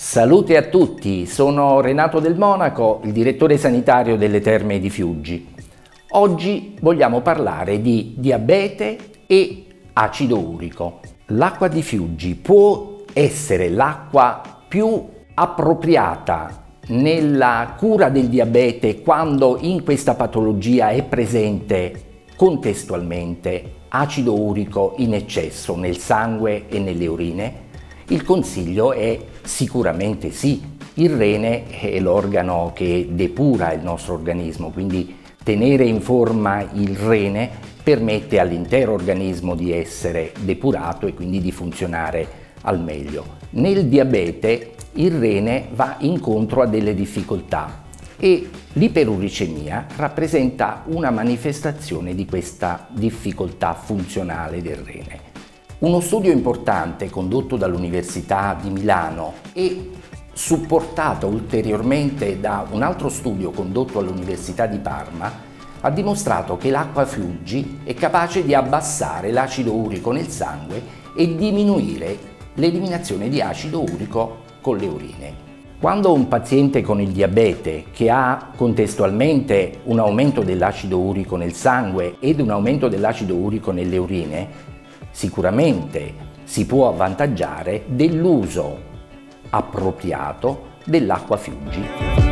Salute a tutti, sono Renato Del Monaco, il direttore sanitario delle Terme di Fiuggi. Oggi vogliamo parlare di diabete e acido urico. L'acqua di Fiuggi può essere l'acqua più appropriata nella cura del diabete quando in questa patologia è presente contestualmente acido urico in eccesso nel sangue e nelle urine? Il consiglio è sicuramente sì. Il rene è l'organo che depura il nostro organismo, quindi tenere in forma il rene permette all'intero organismo di essere depurato e quindi di funzionare al meglio. Nel diabete il rene va incontro a delle difficoltà e l'iperuricemia rappresenta una manifestazione di questa difficoltà funzionale del rene. Uno studio importante condotto dall'Università di Milano e supportato ulteriormente da un altro studio condotto all'Università di Parma ha dimostrato che l'acqua Fiuggi è capace di abbassare l'acido urico nel sangue e diminuire l'eliminazione di acido urico con le urine. Quando un paziente con il diabete che ha contestualmente un aumento dell'acido urico nel sangue ed un aumento dell'acido urico nelle urine, sicuramente si può avvantaggiare dell'uso appropriato dell'acqua Fiuggi.